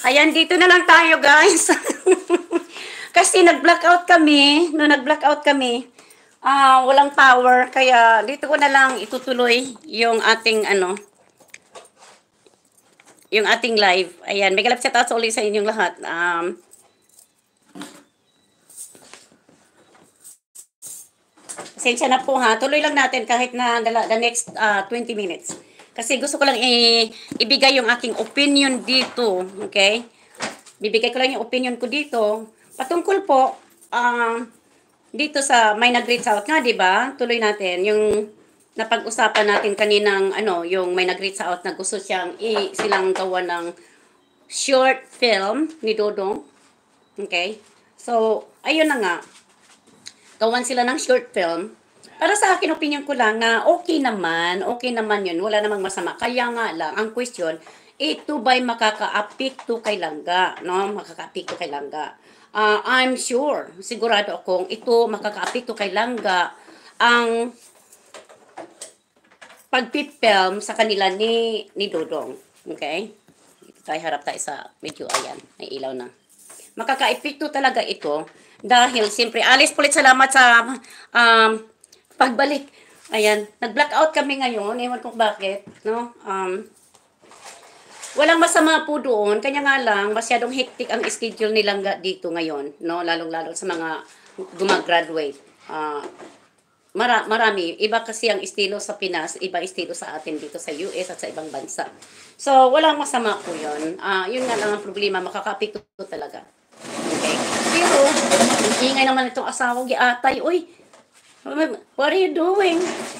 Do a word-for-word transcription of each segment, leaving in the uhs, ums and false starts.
Ayan, dito na lang tayo, guys. Kasi nag-blackout kami, no nag-blackout kami, ah, walang power, kaya dito ko na lang itutuloy yung ating ano, yung ating live. Ayan, may galap sa taas ulit sa inyong lahat. Um, Pasensya na po ha. Tuloy lang natin kahit na the, the next uh, twenty minutes. Kasi gusto ko lang i- ibigay yung aking opinion dito. Okay? Bibigay ko lang yung opinion ko dito. Patungkol po, uh, dito sa may nag-reach out nga, di ba? Tuloy natin. Yung napag-usapan natin kaninang, ano, yung may nag-reach out na gusto siyang i- silang gawa ng short film ni Dodong. Okay? So, ayun na nga. Gawan sila ng short film. Para sa akin, opinion ko lang na okay naman, okay naman yun, wala namang masama. Kaya nga lang, ang question, ito ba'y makaka-apekto kay Langga? No? Makaka-apekto kay Langga. Uh, I'm sure, sigurado akong ito makaka-apekto kay Langga ang pagpipilm sa kanila ni, ni Dodong. Okay? Dito tayo, harap tayo sa medyo, ayan, may ilaw na. Makaka-epekto talaga ito dahil siyempre, Alice, pulit salamat sa um, pagbalik. Ayan, nag-blackout kami ngayon, ewan kong bakit, no? Um, walang masama po doon, kanya nga lang, masyadong hectic ang schedule nilang dito ngayon, no? Lalong-lalo sa mga gumagraduate. Uh, mara marami, iba kasi ang estilo sa Pinas, iba estilo sa atin dito sa U S at sa ibang bansa. So, walang masama po yun. Uh, yun nga lang ang problema, makakapito talaga. Okay? Pero, ang ingay naman itong asawang giatay. Uy, what are you doing?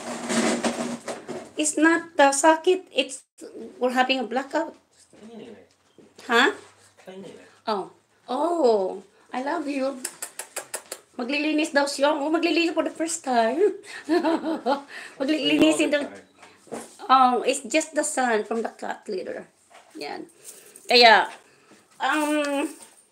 It's not the sakit. It's, we're having a blackout. Huh? Oh. Oh, I love you. Maglilinis daw siya. Oh, maglilinis for the first time. Maglilinisin daw. Oh, it's just the sun from the cat litter. Yan. Kaya, ang... Um,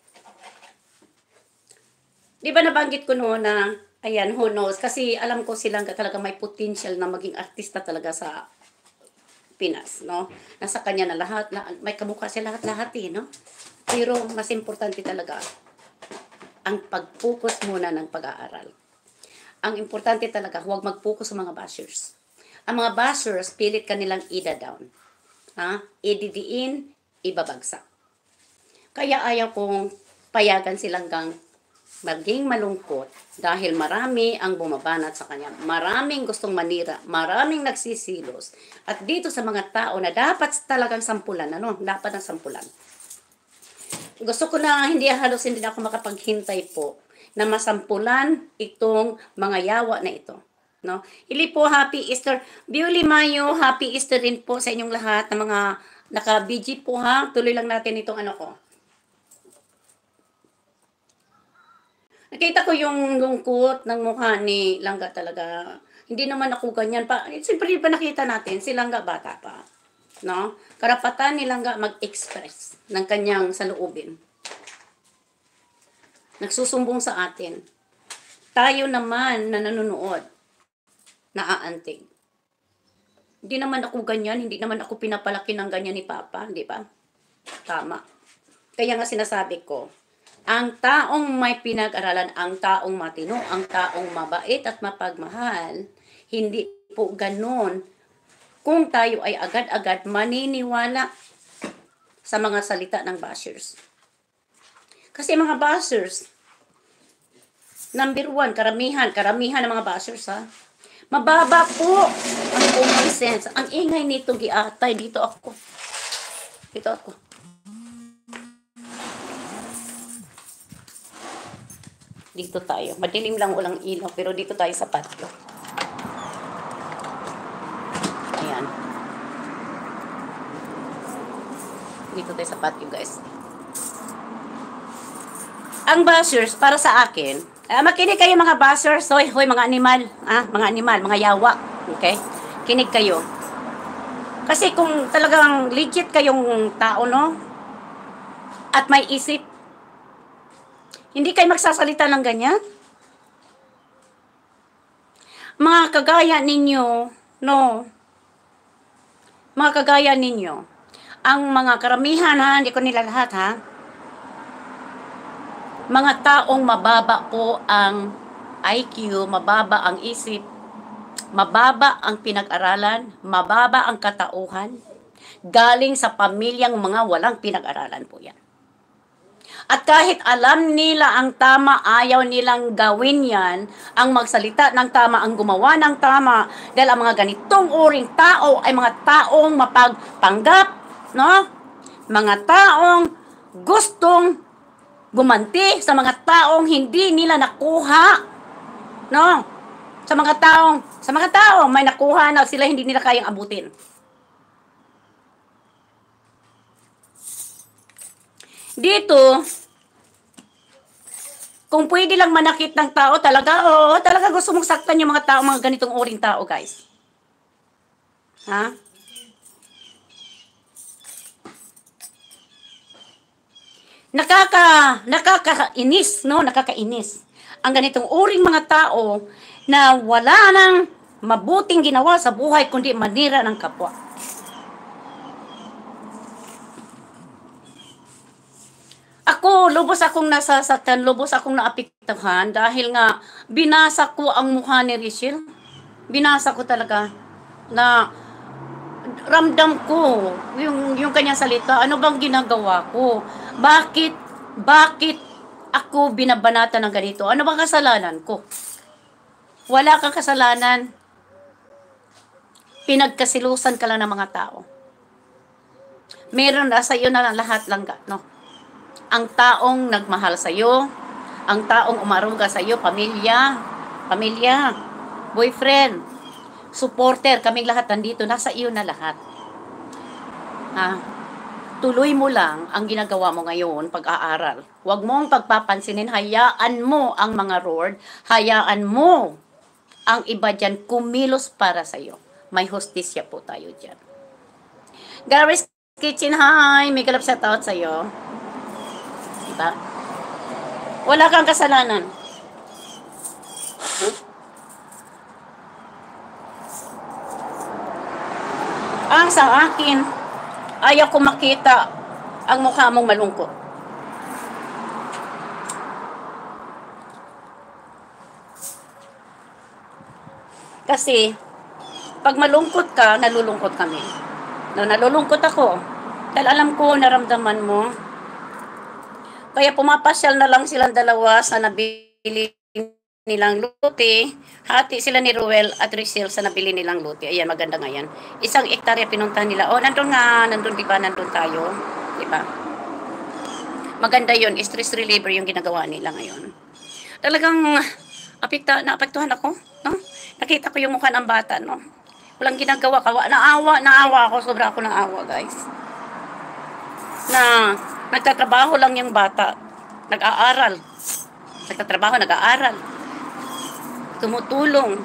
di ba nabanggit ko noon na, ayan, who knows, kasi alam ko silang talaga may potential na maging artista talaga sa Pinas, no? Nasa kanya na lahat, na, may kamukha siya lahat-lahat eh, no? Pero mas importante talaga ang pag-focus muna ng pag-aaral. Ang importante talaga, huwag mag-focus sa mga bashers. Ang mga bashers, pilit kanilang ida-down. Ha? Ididiin, ibabagsak. Kaya ayaw kong payagan silang gang maging malungkot dahil marami ang bumabanat sa kanya. Maraming gustong manira, maraming nagsisilos. At dito sa mga tao na dapat talagang sampulan, ano? Dapat ang sampulan. Gusto ko na hindi halos hindi na ako makapaghintay po na masampulan itong mga yawa na ito. No? Ili po, Happy Easter. Biuli Mayo, Happy Easter din po sa inyong lahat ng mga naka-B G po ha. Tuloy lang natin itong ano ko. Nakita ko yung lungkot ng mukha ni Langga talaga. Hindi naman ako ganyan pa. Siyempre pa nakita natin, si Langga bata pa. No? Karapatan ni Langga mag-express ng kanyang saloobin. Nagsusumbong sa atin. Tayo naman na nanonood, naaantig. Hindi naman ako ganyan, hindi naman ako pinapalaki ng ganyan ni Papa, di ba? Tama. Kaya nga sinasabi ko, ang taong may pinag-aralan, ang taong matino, ang taong mabait at mapagmahal, hindi po ganon kung tayo ay agad-agad maniniwala sa mga salita ng bashers. Kasi mga bashers, number one, karamihan, karamihan ng mga bashers ha, mababa po ang common sense. Ang ingay nito giatay, dito ako. Dito ako. Dito tayo. Madilim lang, walang ilaw, pero dito tayo sa patio. Ayan. Dito tayo sa patio, guys. Ang bashers, para sa akin, uh, makinig kayo mga bashers, hoy, hoy, mga animal, ah, mga animal, mga yawa, okay? Kinig kayo. Kasi kung talagang legit kayong tao, no? At may isip, hindi kayo magsasalita ng ganyan. Mga kagaya ninyo, no? Mga kagaya ninyo, ang mga karamihan ha, hindi ko nila lahat ha, mga taong mababa po ang I Q, mababa ang isip, mababa ang pinag-aralan, mababa ang katauhan, galing sa pamilyang mga walang pinag-aralan po yan. At kahit alam nila ang tama, ayaw nilang gawin yan, ang magsalita ng tama, ang gumawa ng tama, dahil ang mga ganitong uring tao ay mga taong mapagpanggap, no? Mga taong gustong gumanti sa mga taong hindi nila nakuha, no? Sa mga taong, sa mga taong may nakuha na sila hindi nila kayang abutin. Dito, kung pwede lang manakit ng tao, talaga, oo, talaga gusto mong saktan yung mga tao, mga ganitong uring tao, guys. Ha? Nakaka, nakakainis, no? Nakakainis. Ang ganitong uring mga tao na wala nang mabuting ginawa sa buhay kundi manira ng kapwa. Ako, lubos akong nasasaktan, lubos akong naapektuhan dahil nga binasa ko ang mukha ni Rachel. Binasa ko talaga na ramdam ko yung, yung kanyang salita. Ano bang ginagawa ko? Bakit, bakit ako binabanata ng ganito? Ano bang kasalanan ko? Wala kang kasalanan. Pinagkasilusan ka lang ng mga tao. Meron na sa iyo na lahat lang, no? Ang taong nagmahal sa iyo, ang taong umaruga sa iyo, pamilya, pamilya, boyfriend, supporter, kaming lahat nandito, nasa iyo na lahat. Ah, tuloy mo lang ang ginagawa mo ngayon, pag-aaral. Huwag mong pagpapansinin, hayaan mo ang mga Lord, hayaan mo ang iba dyan kumilos para sa iyo. May hustisya po tayo dyan. Gary's Kitchen, hi! May galap shout out sa iyo. Diba? Wala kang kasalanan. Ang sa akin, ayaw ko makita ang mukha mong malungkot. Kasi, pag malungkot ka, nalulungkot kami. No, nalulungkot ako. Dahil alam ko, naramdaman mo. Kaya pumapasyal na lang silang dalawa sa nabili nilang lote. Hati sila ni Ruel at Rachel sa nabili nilang lote. Ayan, maganda nga yan. Isang ektarya pinuntahan nila. Oh, nandun nga, nandun, diba, nandun tayo. Diba? Maganda yun. Stress reliever yung ginagawa nila ngayon. Talagang, apekta, naapektuhan ako. No? Nakita ko yung mukha ng bata, no? Walang ginagawa. Kawa, naawa, naawa ako. Sobra ako naawa, guys. Na, nagtatrabaho lang yung bata. Nag-aaral. Nagtatrabaho, nag-aaral. Tumutulong.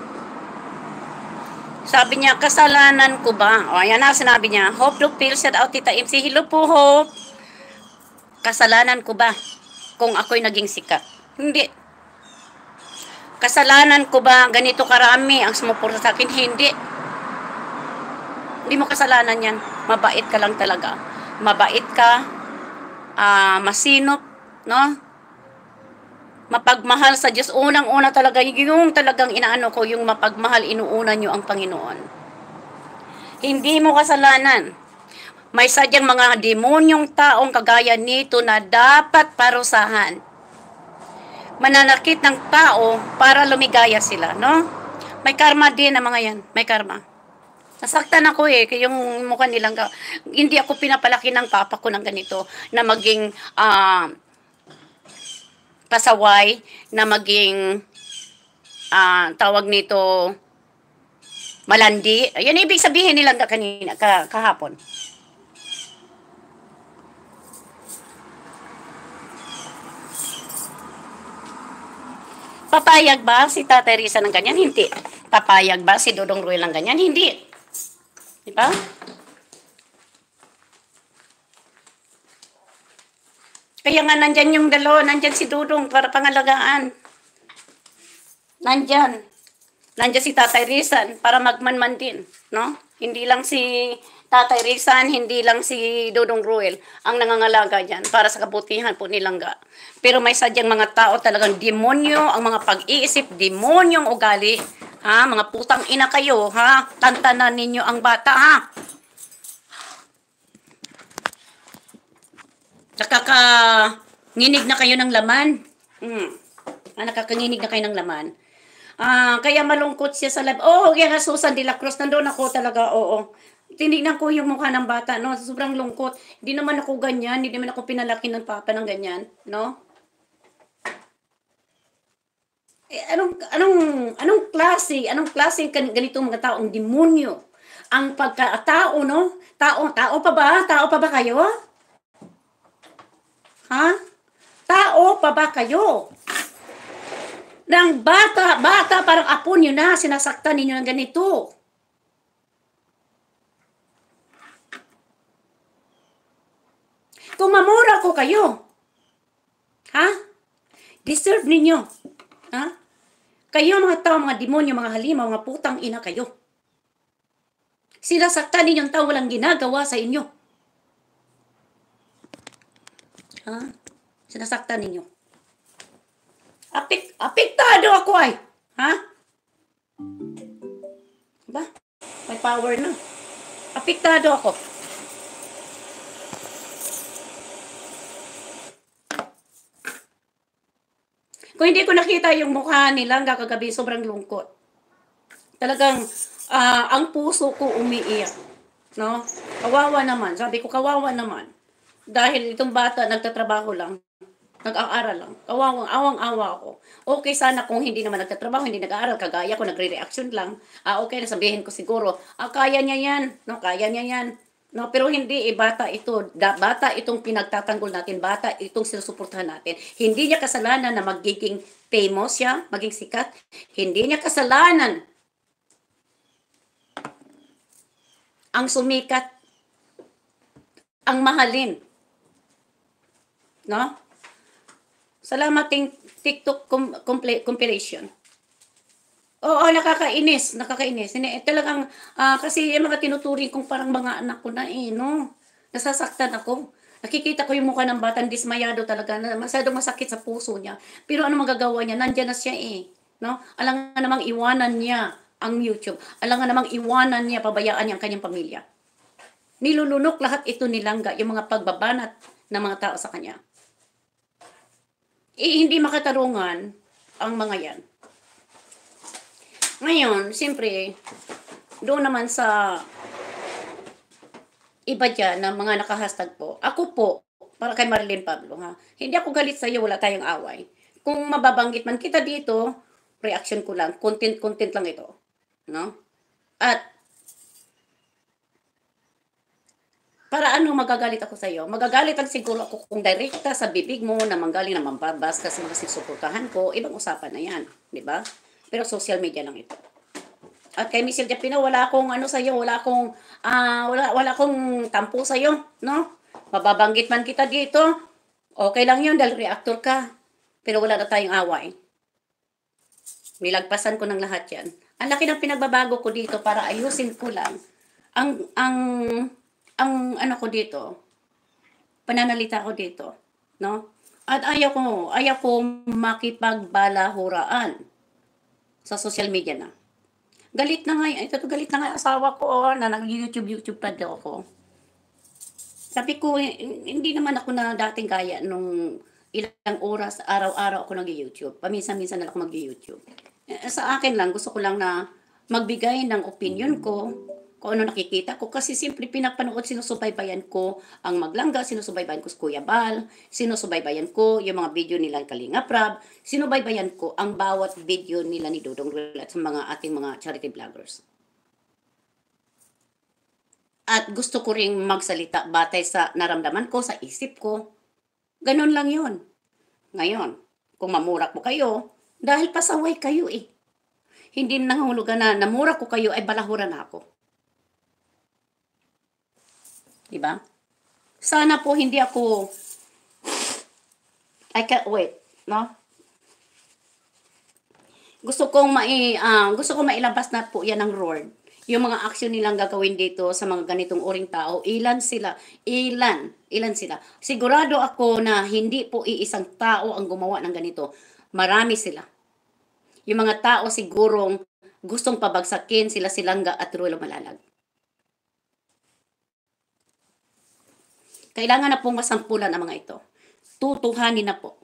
Sabi niya, kasalanan ko ba? O, ayan na, sinabi niya. Hope to feel shout out, Tita M C. Hello po, Hope. Kasalanan ko ba kung ako'y naging sikat? Hindi. Kasalanan ko ba ganito karami ang sumuporta sa akin? Hindi. Hindi mo kasalanan yan. Mabait ka lang talaga. Mabait ka, uh, masinop, no? Mapagmahal sa Diyos. Unang-una talaga, yung talagang inaano ko, yung mapagmahal, inuuna nyo ang Panginoon. Hindi mo kasalanan. May sadyang mga demonyong taong kagaya nito na dapat parusahan. Mananakit ng tao para lumigaya sila, no? May karma din ang mga yan. May karma. Nasaktan ako eh, kaya yung mukha nilang, hindi ako pinapalaki ng papa ko ng ganito, na maging uh, pasaway, na maging uh, tawag nito malandi. Yan ibig sabihin nilang kanina, kah kahapon. Papayag ba si Tata Risa ng ganyan? Hindi. Papayag ba si Dodong Ruel ng ganyan? Hindi. Diba? Kaya nga nandyan yung dalawa, nandyan si Dudong para pangalagaan. Nandyan. Nandiyan si Tatay Rizan para magmanman din, no? Hindi lang si Tatay Rizan, hindi lang si Dodong Ruel ang nangangalaga diyan para sa kabutihan po ni Langga. Pero may sadyang mga tao talagang demonyo, ang mga pag-iisip, demonyong ugali. Ha? Mga putang ina kayo, ha? Tantanan ninyo ang bata, ha? Nakaka-nginig na kayo ng laman. Hmm. Ah, nakakanginig na kayo ng laman. Ah, kaya malungkot siya sa live. Oo, oh, kaya Susan de la Cruz, nandoon ako talaga, oo. Tinignan ko yung mukha ng bata, no? Sobrang lungkot. Hindi naman ako ganyan, hindi naman ako pinalaki ng papa ng ganyan, no? Eh, anong, anong, anong klase, anong klase ganitong mga taong demonyo? Ang pagkatao, no? Tao, tao pa ba? Tao pa ba kayo? Ha? Tao pa ba kayo? Nang bata, bata, parang apo nyo na, sinasaktan ninyo ng ganito. Kung mamura ko kayo, ha? Deserve ninyo. Ha? Kayo mga tao, mga demonyo, mga halimaw, mga putang ina kayo. Sinasaktan ninyong tao walang ginagawa sa inyo. Ha? Sinasaktan ninyo. Apik, apektado ako ay. Ha? Ba? May power na. Apektado ako. Kung hindi ko nakita yung mukha nila kagabi, sobrang lungkot. Talagang uh, ang puso ko umiiyak. No? Kawawa naman. Sabi ko, kawawa naman. Dahil itong bata, nagtatrabaho lang. Nag-aaral lang. Awang, awang-awa ako. Okay sana kung hindi naman nagtatrabaho, hindi nag-aaral, kagaya ko, nagre-reaction lang. Ah, okay, nasabihin ko siguro, ah, kaya niya yan. No, kaya niya yan. No, pero hindi, eh, bata ito. Da, bata itong pinagtatanggol natin. Bata itong sinusuportahan natin. Hindi niya kasalanan na magiging famous siya, maging sikat. Hindi niya kasalanan ang sumikat, ang mahalin. No? Salamat ting TikTok com compilation. Oo, nakakainis, nakakainis. Hindi, eh, talagang, uh, kasi yung mga tinuturing kong parang mga anak ko na eh, no? Nasasaktan ako. Nakikita ko yung mukha ng batang dismayado talaga, na masyadong masakit sa puso niya. Pero ano magagawa niya? Nandiyan na siya eh, no? Alam nga namang iwanan niya ang YouTube. Alam nga namang iwanan niya, pabayaan niya ang kanyang pamilya. Nilulunok lahat ito ni Langga, yung mga pagbabanat ng mga tao sa kanya. Eh, hindi makatarungan ang mga yan. Ngayon, siyempre, doon naman sa iba dyan na mga nakahashtag po, ako po, para kay Marilyn Pablo, ha, hindi ako galit sa iyo, wala tayong away. Kung mababanggit man kita dito, reaction ko lang, content-content lang ito. No? At, para ano magagalit ako sa iyo? Magagalit lang siguro ako kung direkta sa bibig mo na manggaling na mambabas kasi mga sinusuportahan ko, ibang usapan na yan, di ba? Pero social media lang ito. At kay Michelle Japina, wala akong ano sa iyo, wala akong uh, wala wala akong tampo sa iyo, no? Mababanggit man kita dito, okay lang 'yun dahil reactor ka. Pero wala na tayong away. Nilagpasan ko ng lahat 'yan. Ang laki ng pinagbabago ko dito para ayusin ko lang ang ang ang ano ko dito, pananalita ko dito, no? At ayaw ko, ayaw ko makipagbalahuraan sa social media na. Galit na nga, ito galit na nga asawa ko, oh, na nag-YouTube, YouTube pa daw ako. Sabi ko, hindi naman ako na dating kaya nung ilang oras, araw-araw ako nag-YouTube. Paminsan-minsan na ako mag-YouTube. Sa akin lang, gusto ko lang na magbigay ng opinion ko, kung ano nakikita ko, kasi simple pinapanood, sinusubaybayan ko ang Maglangga, sinusubaybayan ko si Kuya Bal, sinusubaybayan ko yung mga video nila Kalinga Prab, sinubaybayan ko ang bawat video nila ni Dodong Ruel at sa mga ating mga charity vloggers. At gusto ko ring magsalita batay sa naramdaman ko, sa isip ko. Ganun lang yun. Ngayon, kung mamurak mo kayo, dahil pasaway kayo eh. Hindi nangahulugan na namura ko kayo ay balahuran ako. Diba? Sana po hindi ako I can't wait, no? Gusto kong mai ah, gusto kong mailabas na po 'yan ng Lord. Yung mga aksyon nilang gagawin dito sa mga ganitong uring tao, ilan sila, ilan, ilan sila. Sigurado ako na hindi po iisang tao ang gumawa ng ganito. Marami sila. Yung mga tao sigurong gustong pabagsakin sila Silangga at Ruelo Malalag. Kailangan na pong masampulan ang mga ito. Tutuhanin na po.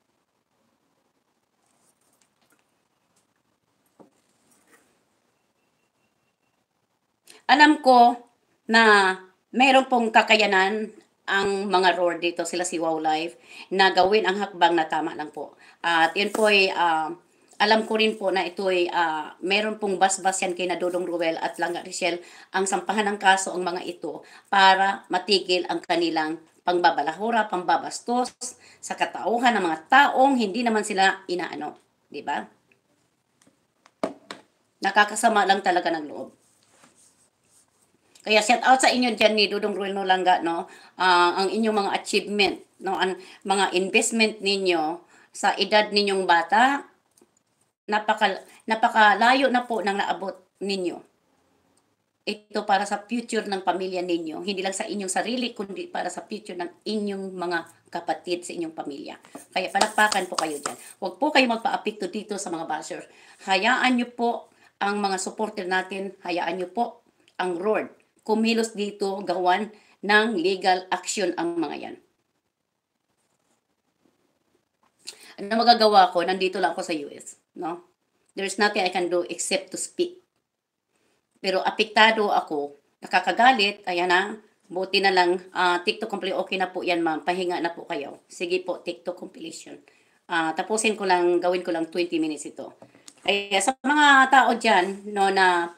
Alam ko na meron pong kakayanan ang mga roar dito, sila si Wow Life, na gawin ang hakbang na tama lang po. At yun po ay, ah, alam ko rin po na ito ay ah, meron pong basbas yan kay na Dodong Ruel at Langga Richel ang sampahan ng kaso ang mga ito para matigil ang kanilang pangbabalahura, pambabastos sa katauhan ng mga taong hindi naman sila inaano, di ba? Nakakasama lang talaga ng loob. Kaya shout out sa inyo diyan ni Dudong Ruel Nolangga, no? Ah, ang inyong mga achievement, no? Ang mga investment ninyo sa edad ninyong bata, napaka napakalayo na po ng naabot ninyo. Ito para sa future ng pamilya ninyo, hindi lang sa inyong sarili kundi para sa future ng inyong mga kapatid sa inyong pamilya. Kaya palakpakan po kayo diyan. Huwag po kayo magpa-apekto dito sa mga basher. Hayaan niyo po ang mga supporter natin, hayaan niyo po ang Lord kumilos dito, gawan ng legal action ang mga yan. Ano magagawa ko? Nandito lang ako sa U S, no? There's nothing I can do except to speak. Pero apektado ako, nakakagalit, ayan na, buti na lang, uh, TikTok compilation, okay na po yan ma'am, pahinga na po kayo. Sige po, TikTok compilation. Uh, tapusin ko lang, gawin ko lang twenty minutes ito. Ay, sa mga tao dyan, no, na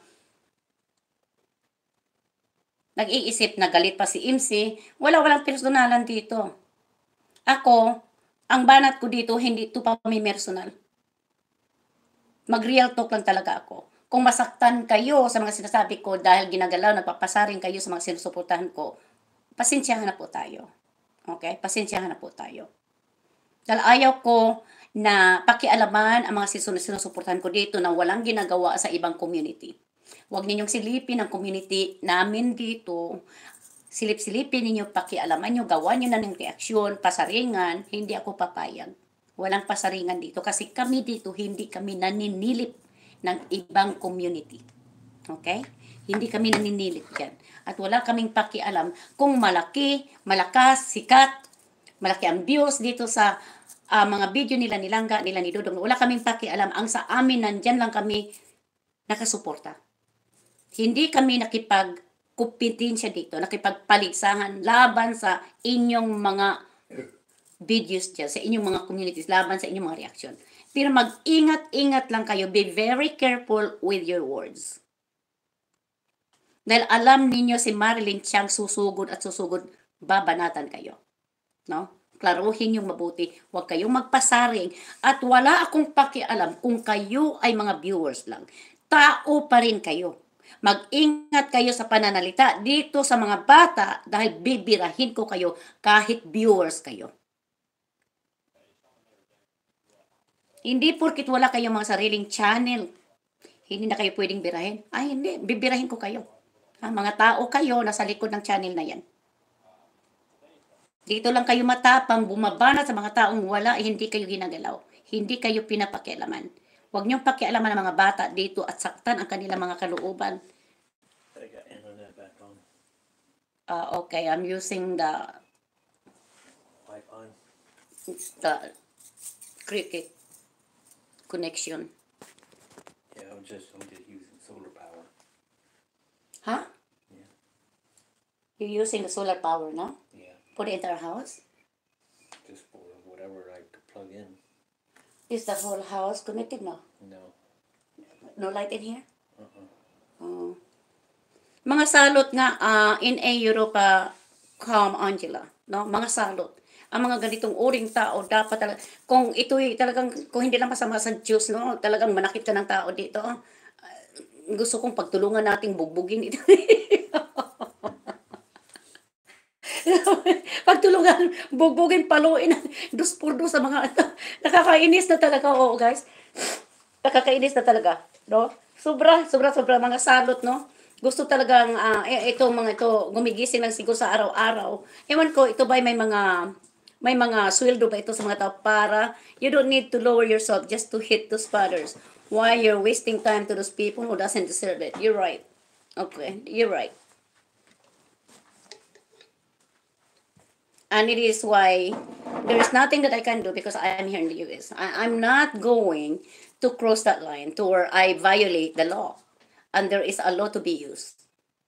nag-iisip na galit pa si Imsi, wala walang personalan dito. Ako, ang banat ko dito, hindi ito pa may personal. Mag-real talk lang talaga ako. Kung masaktan kayo sa mga sinasabi ko dahil ginagalaw, nagpapasaring kayo sa mga sinusuportahan ko, pasensyahan na po tayo. Okay? Pasensyahan na po tayo. Dahil ayaw ko na pakialaman ang mga sinusuportahan ko dito na walang ginagawa sa ibang community. Huwag ninyong silipin ang community namin dito. Silip-silipin ninyo, pakialaman nyo, gawa nyo na ng reaksyon, pasaringan, hindi ako papayag. Walang pasaringan dito kasi kami dito, hindi kami naninilip ng ibang community. Okay? Hindi kami naninilip yan. At wala kaming pakialam kung malaki, malakas, sikat, malaki ang views dito sa uh, mga video nila ni Langga, nila ni Dodong. Wala kaming pakialam. Ang sa amin, nandyan lang kami nakasuporta. Hindi kami nakipag-kompetensya dito, nakipagpaligsahan laban sa inyong mga videos dyan, sa inyong mga communities, laban sa inyong mga reaction. Pero mag-ingat-ingat lang kayo. Be very careful with your words. Dahil alam ninyo si Marilyn Tiang susugod at susugod, babanatan kayo. No? Klaruhin yung mabuti. Huwag kayong magpasaring. At wala akong pakialam kung kayo ay mga viewers lang. Tao pa rin kayo. Mag-ingat kayo sa pananalita dito sa mga bata dahil bibirahin ko kayo kahit viewers kayo. Hindi porkit wala kayong mga sariling channel, hindi na kayo pwedeng birahin. Ay, hindi. Bibirahin ko kayo. Ha, mga tao kayo nasa likod ng channel na yan. Dito lang kayo matapang, bumabana sa mga taong wala, eh, hindi kayo ginagalaw. Hindi kayo pinapakialaman. Huwag niyong pakialaman ng mga bata dito at saktan ang kanilang mga kalooban. I got internet back on. Uh, okay, I'm using the Wi-Fi. the Cricket connection. Yeah, I'm just I'm just using solar power. Huh? Yeah. You're using the solar power, no? Yeah. For the entire house? Just for whatever I could plug in. Is the whole house connected now? No. No light in here? Uh-uh. Oh. Mga salot nga uh, in a Europa, calm Angela, no? Mga salot. Ang mga ganitong uring tao dapat talaga kung ito'y talagang kung hindi lang masama sa Diyos, no? Talagang manakit ka ng tao dito. Uh, gusto kong pagtulungan nating bugbugin ito. Pagtulungan, bugbugin, paluin, dos por dos sa mga nakakainis na talaga, oo guys. Nakakainis na talaga, no? Sobra, sobra, sobra mga salot, no? Gusto talagang ah, eh, itong mga ito gumigising lang siguro sa araw-araw. Ewan ko, ito ba may mga may mga sweldo ba ito sa mga tao para you don't need to lower yourself just to hit those fathers. Why you're wasting time to those people who doesn't deserve it? You're right. Okay, you're right. And it is why there is nothing that I can do because I am here in the U S. I, I'm not going to cross that line to where I violate the law. And there is a law to be used.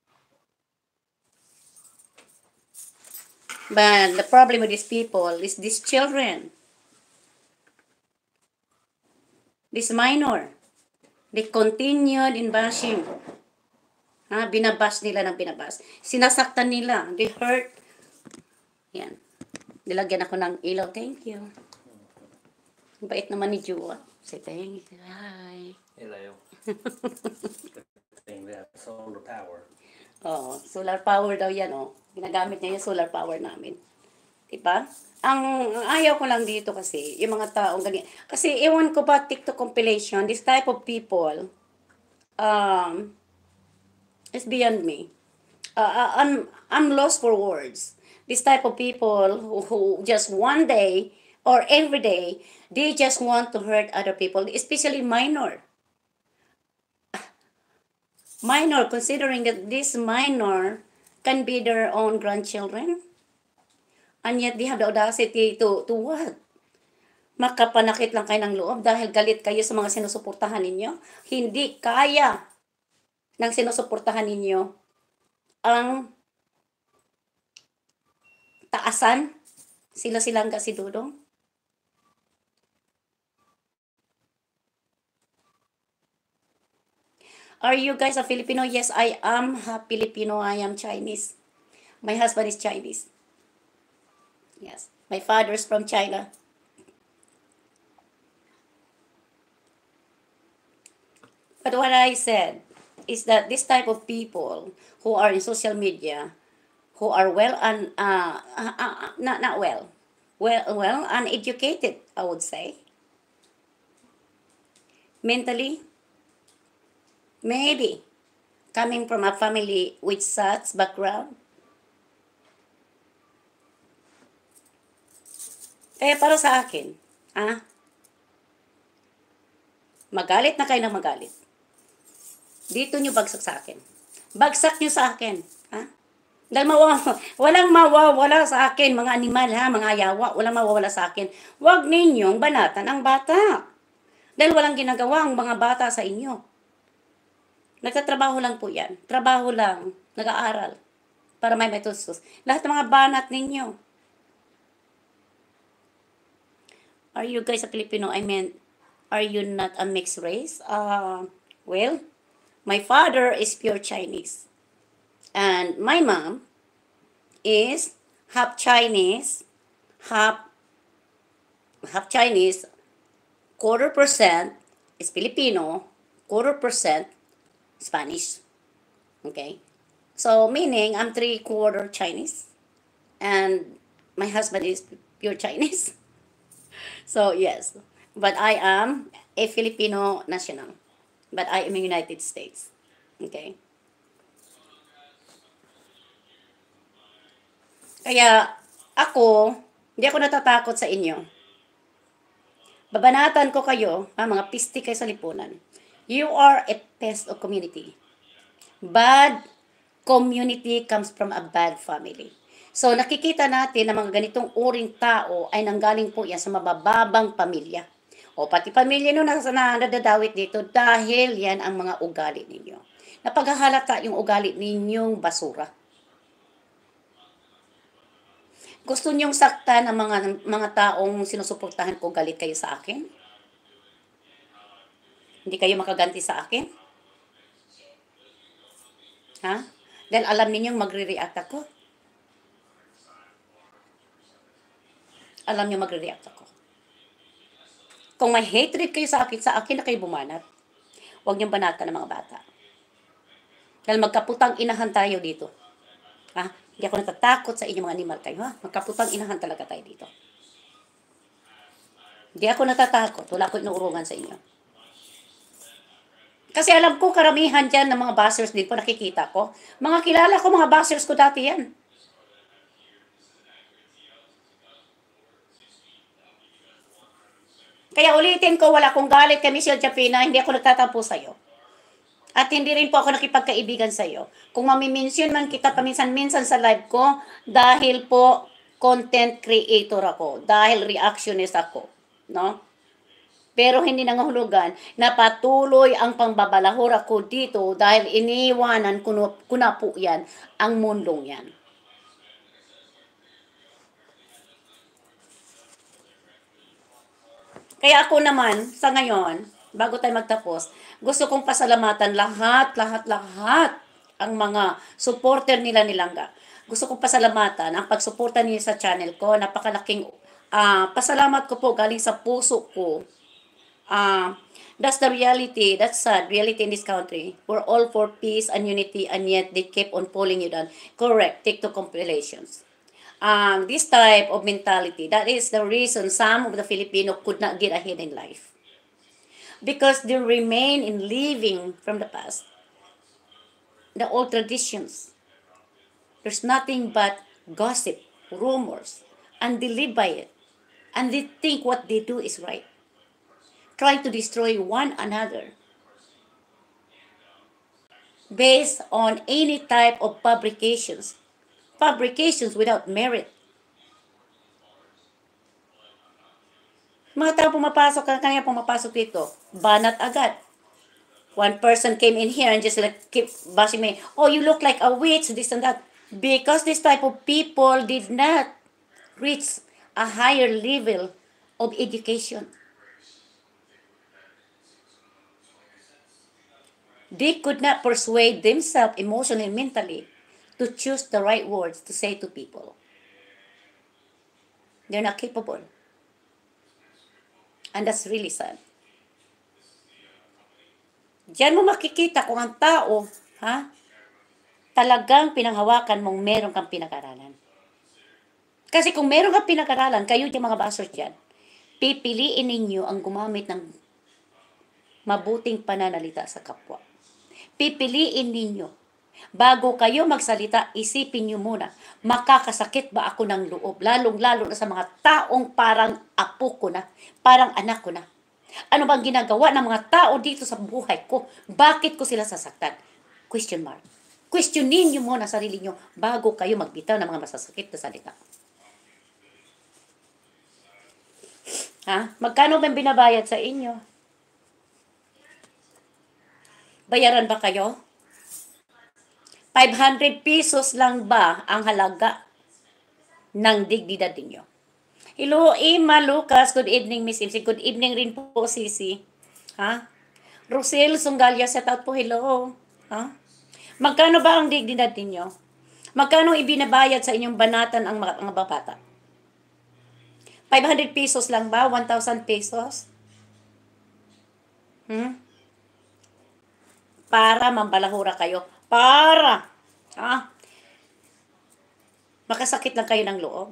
But the problem with these people is these children, this minor, they continued in bashing. Ha, binabas nila ng binabas. Sinasaktan nila. They hurt. Yan. Nilagyan ako ng ilaw. Thank you. Ang bait naman ni Jua. Say thank you. Hi. Hello. Good thing we have solar power. Oo, solar power daw yan, oh. Ginagamit niya yung solar power namin. Diba? Ang ang ayaw ko lang dito kasi, yung mga taong ganyan. Kasi, ewan ko ba, TikTok compilation, this type of people, um, is beyond me. Uh, I'm, I'm lost for words. This type of people who, who just one day or every day, they just want to hurt other people, especially minor. Minor, considering that this minor can be their own grandchildren. And yet, they have the audacity to, to what? Makapanakit lang kayo ng loob dahil galit kayo sa mga sinusuportahan ninyo. Hindi kaya ng sinusuportahan ninyo ang taasan. Sila-silang si Dudong. Are you guys a Filipino? Yes, I am a Filipino. I am Chinese. My husband is Chinese. Yes. My father is from China. But what I said is that this type of people who are in social media, who are well and uh, uh, uh, not not well, well well uneducated, I would say, mentally, maybe coming from a family with such background. Kaya para sa akin, ah, magalit na kayo ng magalit. Dito nyo bagsak sa akin. Bagsak nyo sa akin. Ha? Dahil mawa, walang mawawala sa akin, mga animal, ha, mga yawa, walang mawawala sa akin. Huwag ninyong banatan ang bata. Dahil walang ginagawa ang mga bata sa inyo. Nagtatrabaho lang po yan. Trabaho lang. Nag-aaral. Para may matusos. Lahat ng mga banat ninyo. Are you guys a Filipino? I mean, are you not a mixed race? Uh, well, my father is pure Chinese. And my mom is half Chinese, half, half Chinese, quarter percent is Filipino, quarter percent Spanish. Okay? So, meaning, I'm three-quarter Chinese. And my husband is pure Chinese. So, yes. But I am a Filipino national. But I am in United States. Okay? Kaya, ako, hindi ako natatakot sa inyo. Babanatan ko kayo, ha, mga pisti kayo sa lipunan. You are a pest of community. Bad community comes from a bad family. So, nakikita natin na mga ganitong uring tao ay nanggaling po yan sa mabababang pamilya. O pati pamilya nyo na, na nadadawit dito dahil yan ang mga ugali ninyo. Napaghahalata yung ugali ninyong basura. Gusto nyong saktan ang mga, mga taong sinusuportahan ko, galit kayo sa akin? Hindi kayo makaganti sa akin? Ha? Dahil alam ninyong magre-react ako. Alam niyo magre-react ako. Kung may hatred kayo sa akin, sa akin na kayo bumanat. Huwag niyong banatan ng mga bata. Dahil magkaputang inahan tayo dito. Ha? Hindi ako natatakot sa inyong mga animal kayo, ha? Magkaputang inahan talaga tayo dito. Hindi ako natatakot. Wala ko inuurungan sa inyo. Kasi alam ko karamihan dyan ng mga bashers din po nakikita ko. Mga kilala ko, mga bashers ko dati yan. Kaya ulitin ko, wala akong galit kay Michelle Japina, hindi ako nagtatampo sa'yo. At hindi rin po ako nakipagkaibigan sa'yo. Kung mamimension man kita paminsan-minsan sa live ko, dahil po content creator ako, dahil reactionist ako, no? Pero hindi nangahulugan na patuloy ang pangbabalahura ko dito dahil iniwanan ko, na- ko na po yan ang mundong yan. Kaya ako naman, sa ngayon, bago tayo magtapos, gusto kong pasalamatan lahat, lahat, lahat ang mga supporter nila ni Langga. Gusto kong pasalamatan ang pagsuporta niyo sa channel ko. Napakalaking ah, pasalamat ko po galing sa puso ko. Ah, that's the reality. That's sad reality in this country. We're all for peace and unity, and yet they keep on pulling you down. Correct. TikTok compilations. Um, this type of mentality, that is the reason some of the Filipino could not get ahead in life. Because they remain in living from the past. The old traditions. There's nothing but gossip, rumors, and they live by it. And they think what they do is right. Trying to destroy one another based on any type of fabrications. Fabrications without merit. Mga tao pumapasok, kanya pumapasok dito, banat agad. One person came in here and just like keep bashing me. Oh, you look like a witch, this and that. Because this type of people did not reach a higher level of education. They could not persuade themselves emotionally and mentally to choose the right words to say to people. They're not capable. And that's really sad. Diyan mo makikita kung ang tao, ha, talagang pinanghawakan mong meron kang pinag-aralan. Kasi kung meron kang pinag-aralan, kayo yung mga basers dyan, pipiliin ninyo ang gumamit ng mabuting pananalita sa kapwa. Pipiliin ninyo. Bago kayo magsalita, isipin nyo muna, makakasakit ba ako ng loob? Lalong-lalo na sa mga taong parang apo ko na, parang anak ko na. Ano bang ginagawa ng mga tao dito sa buhay ko? Bakit ko sila sasaktan? Question mark. Questionin nyo muna sarili nyo bago kayo magbitaw ng mga masasakit na salita. Ha? Magkano ba binabayad sa inyo? Bayaran ba kayo? five hundred pesos lang ba ang halaga ng dignidad ninyo? Hello, Emma Lucas. Good evening, Miss Imsi. Good evening rin po, Sisi. Ha? Rosel Sunggalya, set out po. Hello. Ha? Magkano ba ang dignidad ninyo? Magkano ibinabayad sa inyong banatan ang mga, mga bata? five hundred pesos lang ba? one thousand pesos? Hmm? Para mambalahura kayo. Para, ha? Makasakit lang kayo ng loob.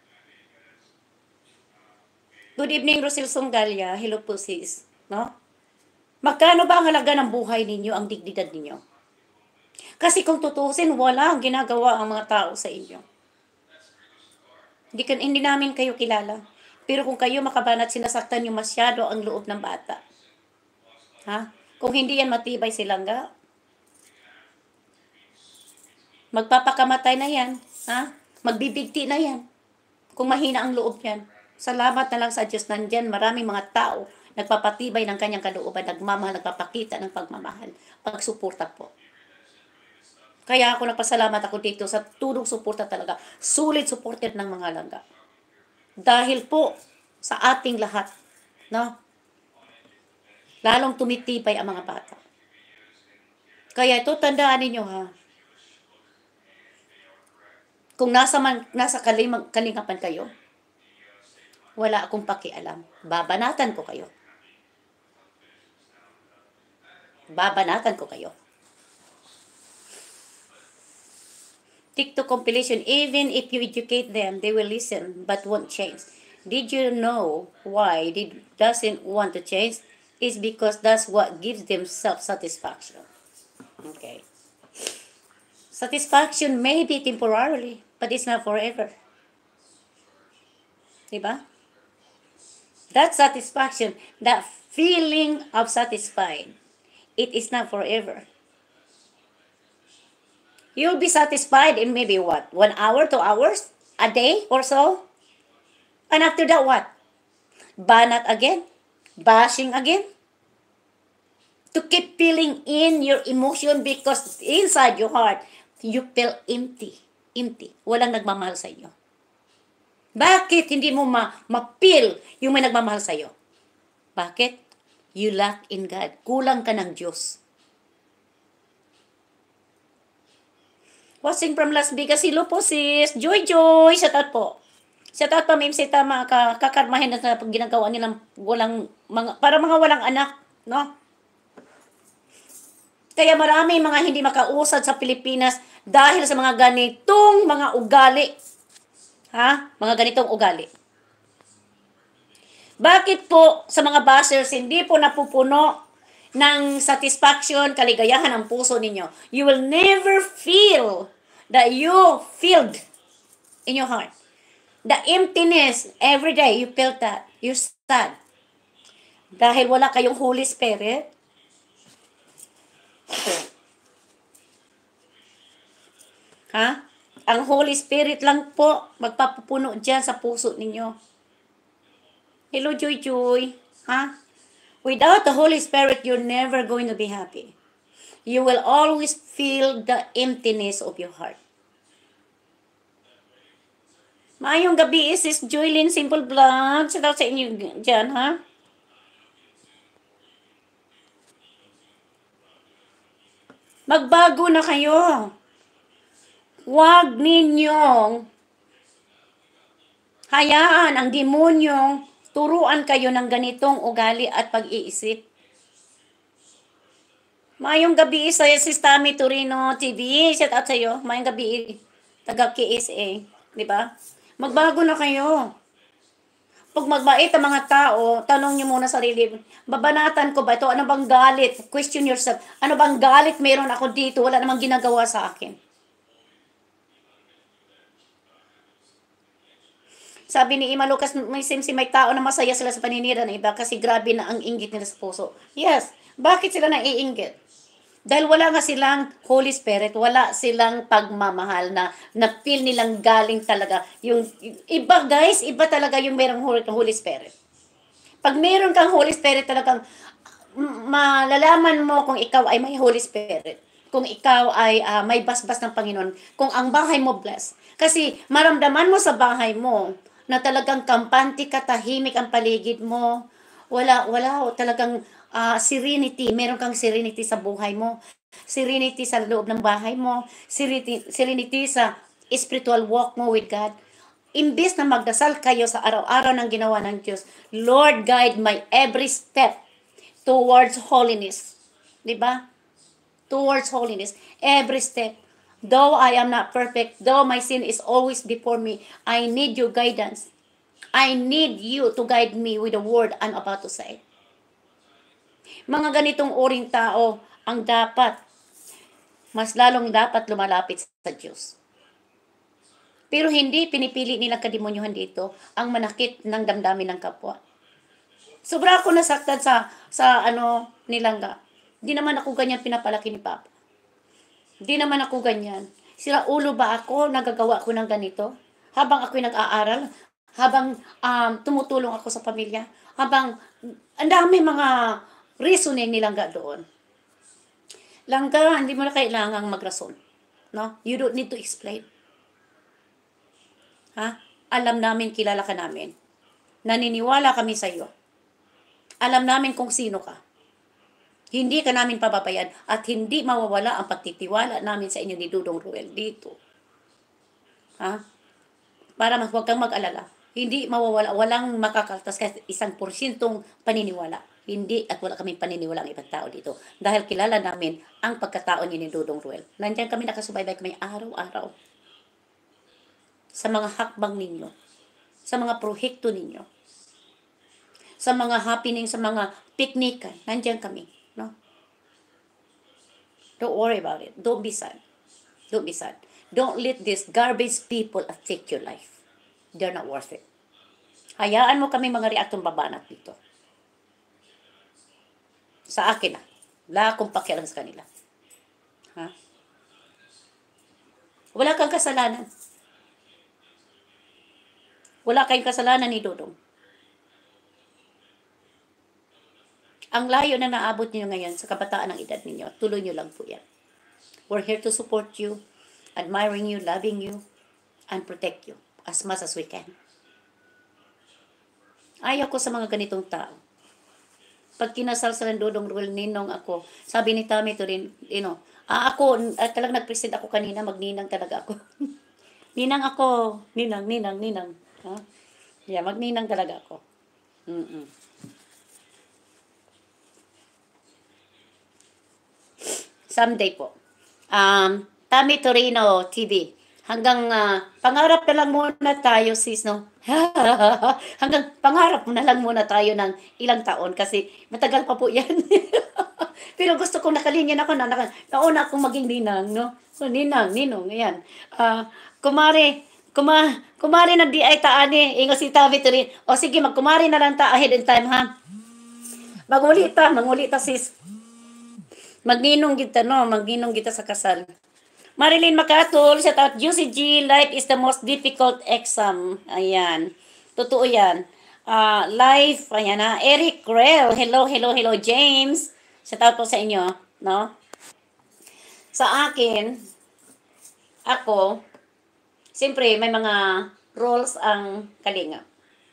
Good evening, Rosel Sunggalya. Hello po, sis. No? Magkano ba ang halaga ng buhay ninyo, ang dignidad ninyo? Kasi kung tutusin, wala ang ginagawa ang mga tao sa inyo. Hindi, hindi namin kayo kilala. Pero kung kayo makabanat, sinasaktan nyo masyado ang loob ng bata. Ha? Kung hindi yan matibay silang ga, magpapakamatay na yan. Ha? Magbibigti na yan. Kung mahina ang loob yan. Salamat na lang sa Diyos, nandyan maraming mga tao nagpapatibay ng kanyang kalooban, nagmamahal, nagpapakita ng pagmamahal, pagsuporta po. Kaya ako nagpasalamat ako dito sa tulong suporta talaga. Sulit supporter ng mga Langga. Dahil po sa ating lahat, no? Lalong tumitibay ang mga bata. Kaya ito, tandaan ninyo ha. Kung nasa, man, nasa kalimang, kalingapan kayo, wala akong pakialam. Babanatan ko kayo. Babanatan ko kayo. TikTok compilation, even if you educate them, they will listen but won't change. Did you know why they doesn't want to change? is because that's what gives them self-satisfaction. Okay. Satisfaction may be temporarily, but it's not forever. Diba? That satisfaction, that feeling of satisfied, it is not forever. You'll be satisfied in maybe what? One hour, two hours? A day or so? And after that, what? Banat again? Bashing again? To keep feeling in your emotion because inside your heart, you feel empty. Empty. Walang nagmamahal sa inyo. Bakit hindi mo ma ma-feel yung may nagmamahal sa iyo? Bakit? You lack in God. Kulang ka ng Diyos. Watching from Las Vegas, si Lupo, sis. Joy, Joy. Shout out po. Shout out pa, Ma'am Sita, mga ka- kakarmahin na pag ginagawa nilang walang, mga, para mga walang anak, no? Kaya marami mga hindi makausad sa Pilipinas dahil sa mga ganitong mga ugali. Ha? Mga ganitong ugali. Bakit po sa mga bashers hindi po napupuno ng satisfaction, kaligayahan ang puso ninyo? You will never feel that you filled in your heart. The emptiness, every day you feel that. You're sad. Dahil wala kayong Holy Spirit. Ha? Ang Holy Spirit lang po magpapupuno dyan sa puso ninyo. Hello, Joy Joy. Ha? Without the Holy Spirit, you're never going to be happy. You will always feel the emptiness of your heart. Maayong gabi, Sis Joylyn Simple Vlog. Shout out sa inyo dyan, ha? Magbago na kayo. Huwag ninyong hayaan ang demonyong turuan kayo ng ganitong ugali at pag-iisip. Mayong gabi sa Sis Tammy Torino T V. Shout out sa iyo. Mayong gabi, taga K S A. Diba? Magbago na kayo. Pag magbait ang mga tao, tanong niyo muna sarili, babanatan ko ba ito? Ano bang galit? Question yourself. Ano bang galit meron ako dito? Wala namang ginagawa sa akin. Sabi ni Ima Lucas, may simsi may tao na masaya sila sa paninira ng iba kasi grabe na ang inggit nila sa puso. Yes. Bakit sila naiinggit? Dahil wala nga silang Holy Spirit, wala silang pagmamahal na na-feel nilang galing talaga. Yung, yung iba guys, iba talaga yung merong Holy Spirit. Pag meron kang Holy Spirit talagang malalaman mo kung ikaw ay may Holy Spirit. Kung ikaw ay uh, may basbas ng Panginoon. Kung ang bahay mo blessed. Kasi maramdaman mo sa bahay mo na talagang kampante ka, tahimik ang paligid mo. Wala, wala, talagang uh, serenity. Meron kang serenity sa buhay mo. Serenity sa loob ng bahay mo. Serenity, serenity sa spiritual walk mo with God. Imbes na magdasal kayo sa araw-araw ng ginawa ng Diyos, Lord, guide my every step towards holiness. Diba? Towards holiness. Every step. Though I am not perfect, though my sin is always before me, I need your guidance. I need you to guide me with the word I'm about to say. Mga ganitong uring tao ang dapat, mas lalong dapat lumalapit sa Diyos. Pero hindi pinipili nilang kademonyuhan dito ang manakit ng damdamin ng kapwa. Sobra ako nasaktan sa, sa ano, nilangga. Di naman ako ganyan pinapalaki ni Papa. Di naman ako ganyan. Sila ulo ba ako, nagagawa ko ng ganito? Habang ako'y nag-aaral, habang um, tumutulong ako sa pamilya, habang ang dami mga reasoning ni Langga doon. Langga, hindi mo na kailangang magrason. No? You don't need to explain. Ha? Alam namin, kilala ka namin. Naniniwala kami sa iyo. Alam namin kung sino ka. Hindi ka namin pababayan at hindi mawawala ang pagtitiwala namin sa inyo ni Dudong Ruel dito. Ha? Para mas huwag kang mag-alala. Hindi mawawala, walang makakaltas kahit isang porsyentong paniniwala. Hindi at wala kaming paniniwala ang ibang tao dito. Dahil kilala namin ang pagkatao niyo ni Dudong Ruel. Nandiyan kami nakasubaybay kami araw-araw. Sa mga hakbang ninyo. Sa mga prohekto ninyo. Sa mga happening, sa mga piknikan, nandiyan kami, no? Don't worry about it. Don't be sad. Don't be sad. Don't let these garbage people affect your life. They're not worth it. Hayaan mo kami mga reaktong babanat dito. Sa akin na. Wala akong pakialam sa kanila. Ha? Wala kang kasalanan. Wala kayong kasalanan ni Dodong. Ang layo na naabot niyo ngayon sa kabataan ng edad ninyo, tuloy niyo lang po yan. We're here to support you, admiring you, loving you, and protect you as much as we can. Ayaw ko sa mga ganitong tao. Pag kinasal sa Dodong Ruel, ninong ako, sabi ni Tami to rin, you know, ah, ako, ah, talagang nag-present ako kanina, magninang talaga ako. Ninang ako, ninang, ninang, ninang. Ha? Yeah, magninang talaga ako. Mm-mm. Someday po. Um, Tami Torino T V. Hanggang uh, pangarap na lang muna tayo, sis, no? Hanggang pangarap na lang muna tayo ng ilang taon kasi matagal pa po yan. Pero gusto kong nakalinya na ako na, naka, nauna akong maging ninang, no? So, ninang, ninong, ayan. Uh, kumari, kuma, kumari na di ay taani, ingo si Tami Torino. O sige, magkumari na lang ta ahead in time, ha? Maguli ta, manguli ta, sis. Magninong kita, no? Magninong kita sa kasal. Marilyn Macatul, shout out. Juicy G, life is the most difficult exam. Ayan. Totoo yan. Uh, life, ayan na. Eric Rel, hello, hello, hello. James, shout out po sa inyo, no? Sa akin, ako, siyempre, may mga roles ang kalinga.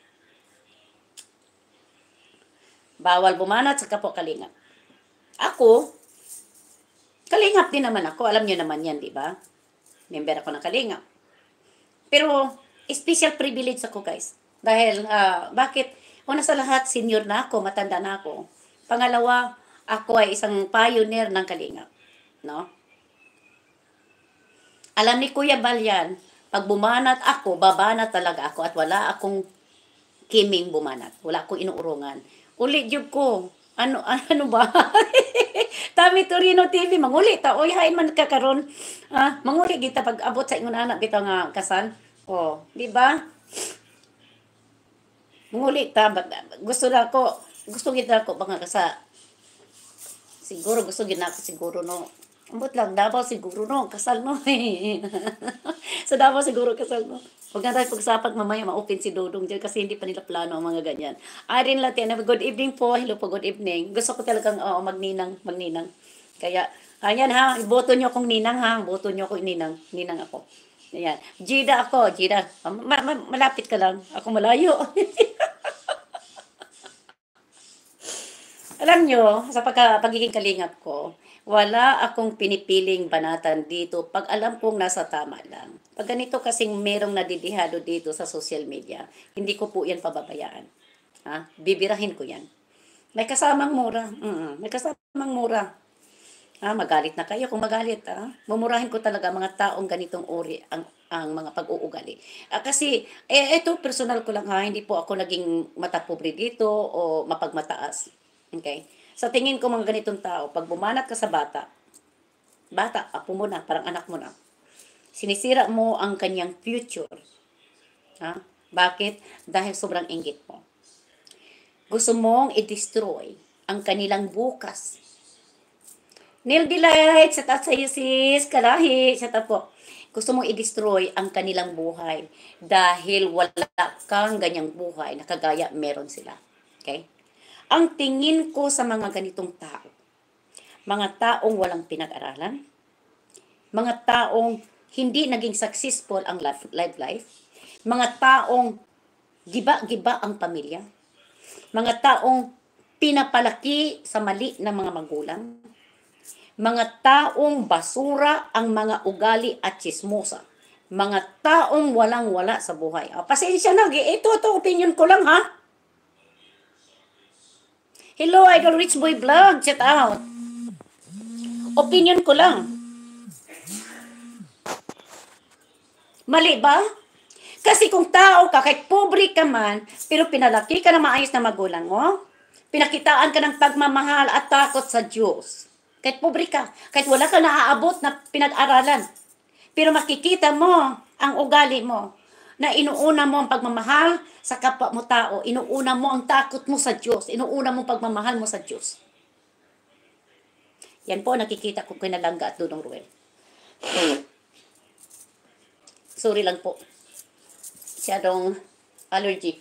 Bawal bumanat sa kapo kalinga. Ako, kalingap din naman ako. Alam nyo naman yan, di ba? Member ako ng kalingap. Pero, special privilege ako, guys. Dahil, uh, bakit? Una sa lahat, senior na ako, matanda na ako. Pangalawa, ako ay isang pioneer ng kalingap. No? Alam ni Kuya Balyan, pag bumanat ako, babanat talaga ako at wala akong kiming bumanat. Wala akong inuurungan. Uli, jud ko. Ano, ano ba? Tami Torino T V, manguli ta. Oy, hain man kakaron. Ah, manguli kita pag abot sa ingon anak bitaw nga kasal. Oh, di ba? Manguli ta. Gusto na ko, gusto kita ko ba nga kasa. Siguro gusto gid na ako siguro no. Ambot lang Davao siguro no, kasal no. Sa Davao siguro kasal no. Huwag na tayo pagsapat mamaya ma-open si Dodong dyan kasi hindi pa nila plano ang mga ganyan. Irene Latina, good evening po. Hello po, good evening. Gusto ko talagang oh, magninang, magninang. Kaya, ayan ha, boto nyo kong ninang ha. Boto nyo kong ninang. Ninang ako. Ayan. Jida ako, Jida. Ma ma malapit ka lang. Ako malayo. Alam nyo, sa pagka, pagiging kalingap ko, wala akong pinipiling banatan dito pag alam kong nasa tama lang. Pag ganito kasing merong nadidihado dito sa social media, hindi ko po yan pababayaan. Ha? Bibirahin ko yan. May kasamang mura. Mm-mm. May kasamang mura. Ha? Magalit na kayo kung magalit. Ha? Mumurahin ko talaga mga taong ganitong uri ang, ang mga pag-uugali. Ah, kasi, eh, ito personal ko lang ha, hindi po ako naging matapobre dito o mapagmataas. Okay? Sa tingin ko mga ganitong tao, pag bumanat ka sa bata, bata, apo mo na, parang anak mo na, sinisira mo ang kanyang future. Ha? Bakit? Dahil sobrang inggit mo. Gusto mong i-destroy ang kanilang bukas. Neil Delight, sa taas sa'yo sis, kalahi, sa tapo. Gusto mong i-destroy ang kanilang buhay dahil wala kang ganyang buhay na kagaya meron sila. Okay? Ang tingin ko sa mga ganitong tao, mga taong walang pinag-aralan, mga taong hindi naging successful ang life, life, life, mga taong giba-giba ang pamilya, mga taong pinapalaki sa mali ng mga magulang, mga taong basura ang mga ugali at chismosa, mga taong walang-wala sa buhay. Oh, pasensya na, ito, ito, opinion ko lang ha. Hello, Idol Rich Boy Vlog. Shout out. Opinion ko lang. Mali ba? Kasi kung tao ka, kahit pobre ka man, pero pinalaki ka na maayos na magulang mo, Pinakitaan ka ng pagmamahal at takot sa Diyos. Kahit pobre ka, kahit wala ka naaabot na pinag-aralan. Pero makikita mo ang ugali mo na inuuna mo ang pagmamahal sa kapwa mo tao. Inuuna mo ang takot mo sa Diyos. Inuuna mo ang pagmamahal mo sa Diyos. Yan po nakikita ko kinalangga at Dudong Ruel. Sorry lang po. Siyadong allergy.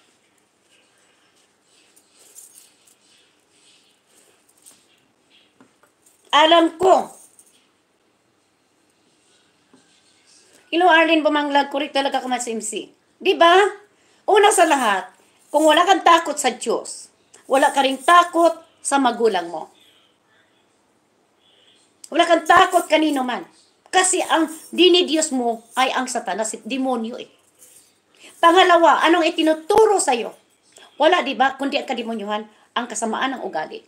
Alam ko. Hello, Arlene Bumanglag. Correct talaga ka mas M C. Di ba? Una sa lahat, kung wala kang takot sa Diyos, wala ka ring takot sa magulang mo. Wala kang takot kanino man. Kasi ang dinidiyos mo ay ang Satanas, demonyo eh. Pangalawa, anong itinuturo sa'yo? Wala, di ba? Kundi ang kademonyohan, ang kasamaan ng ugali.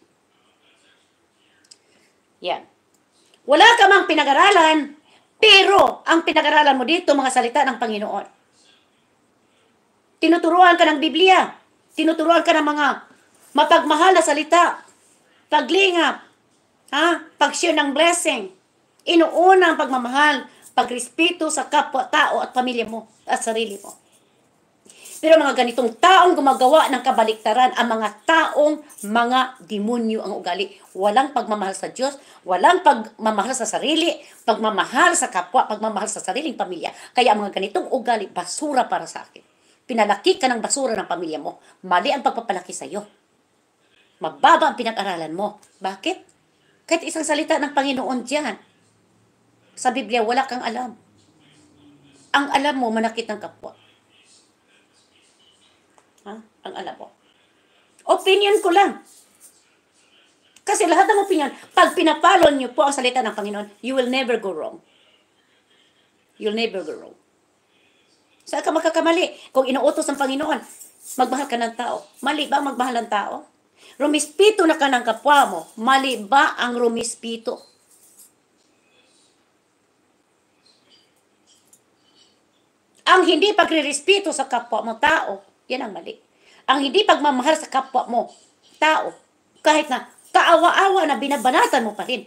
Yan. Wala ka mang pinag-aralan, pero ang pinag-aralan mo dito, mga salita ng Panginoon. Tinuturuan ka ng Biblia. Tinuturuan ka ng mga mapagmahal na salita. Paglingap. Ha? Pag-share ng blessing. Inuuna ang pagmamahal, pagrespeto sa kapwa-tao at pamilya mo at sarili mo. Pero mga ganitong taong gumagawa ng kabaliktaran, ang mga taong mga demonyo ang ugali. Walang pagmamahal sa Diyos, walang pagmamahal sa sarili, pagmamahal sa kapwa, pagmamahal sa sariling pamilya. Kaya ang mga ganitong ugali, basura para sa akin. Pinalaki ka ng basura ng pamilya mo. Mali ang pagpapalaki sa iyo. Mababa ang pinag-aralan mo. Bakit? Kahit isang salita ng Panginoon diyan. Sa Biblia, wala kang alam. Ang alam mo, manakit ng kapwa. Ha? Ang alam mo. Opinion ko lang. Kasi lahat ng opinion, pag pinapalon niyo po ang salita ng Panginoon, you will never go wrong. You'll never go wrong. Saan ka magkakamali? Kung inuutos ng Panginoon, magmahal ka ng tao. Mali ba ang magmahal ng tao? Rumispito na ka ng kapwa mo. Mali ba ang rumispito? Ang hindi pagre-respeto sa kapwa mo tao, yan ang mali. Ang hindi pagmamahal sa kapwa mo tao, kahit na kaawa-awa na binabanatan mo pa rin.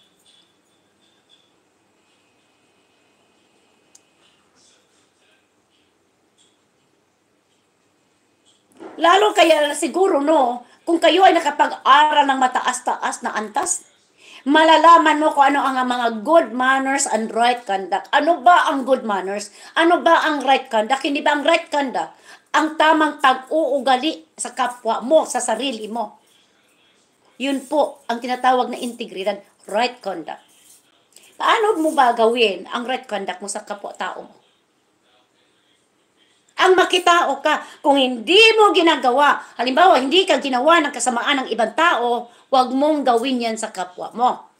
Lalo kaya siguro no, kung kayo ay nakapag-aral ng mataas-taas na antas, malalaman mo kung ano ang mga good manners and right conduct. Ano ba ang good manners? Ano ba ang right conduct? Hindi ba ang right conduct? Ang tamang pag-uugali sa kapwa mo, sa sarili mo. Yun po ang tinatawag na integridad, right conduct. Paano mo ba gawin ang right conduct mo sa kapwa-tao mo? Ang makitao ka, kung hindi mo ginagawa, halimbawa, hindi ka ginawa ng kasamaan ng ibang tao, huwag mong gawin yan sa kapwa mo.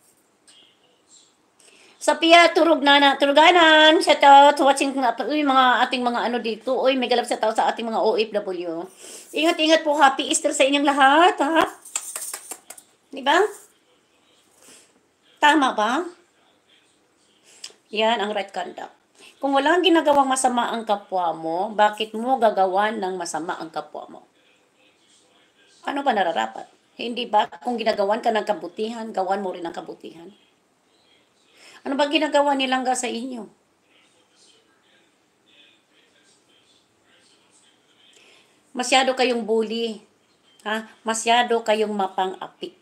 Sophia Turog na Turuganan, shout out watching uy, mga ating mga ano dito. Uy, may galap sa tao sa ating mga O F W. Ingat-ingat po, happy Easter sa inyong lahat, ha? Di ba? Tama ba? Yan ang right conduct. Kung walang ginagawang masama ang kapwa mo, bakit mo gagawan ng masama ang kapwa mo? Ano ba nararapat? Hindi ba kung ginagawan ka ng kabutihan, gawan mo rin ang kabutihan? Ano ba ginagawa nilang sa inyo? Masyado kayong bully. Ha? Masyado kayong mapang-apik.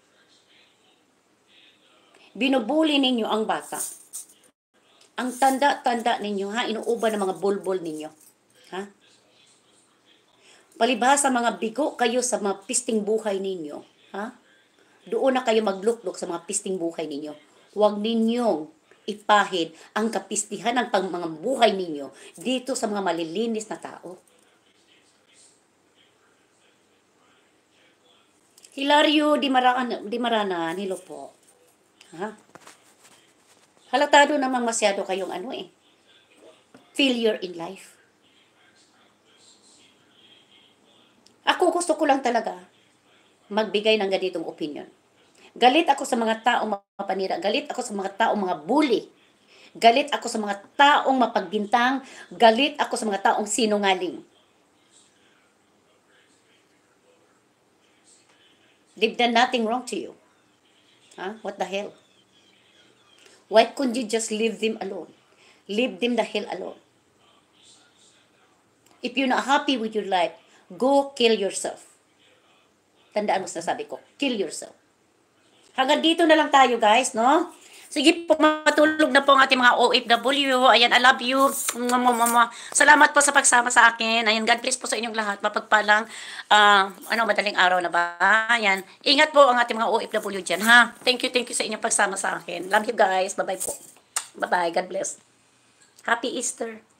Binubuli ninyo ang bata. Ang tanda-tanda ninyo, ha? Inuuban ng mga bulbul ninyo. Ha? Palibhasa mga bigo kayo sa mga pisting buhay ninyo. Ha? Doon na kayo magluklok sa mga pisting buhay ninyo. Huwag ninyong ipahid ang kapistihan ng pang mga buhay ninyo dito sa mga malilinis na tao. Hilario Di Marana, Di Marana, hello po. Ha? Halatado namang masyado kayong ano eh. Failure in life. Ako gusto ko lang talaga magbigay ng ganitong opinion. Galit ako sa mga taong mapanira. Galit ako sa mga taong mga bully. Galit ako sa mga taong mapagbintang. Galit ako sa mga taong sinungaling. They've done nothing wrong to you. Huh? What the hell? Why couldn't you just leave them alone? Leave them the hell alone. If you're not happy with your life, go kill yourself. Tandaan mo sasabi ko, kill yourself. Hanggang dito na lang tayo, guys, no? Sige po, matulog na po ang ating mga O F W. Ayan, I love you. Salamat po sa pagsama sa akin. Ayan, God bless po sa inyong lahat. Mapagpalang, uh, ano, madaling araw na ba? Ayan, ingat po ang ating mga O F W dyan, ha? Thank you, thank you sa inyong pagsama sa akin. Love you guys. Bye-bye po. Bye-bye. God bless. Happy Easter.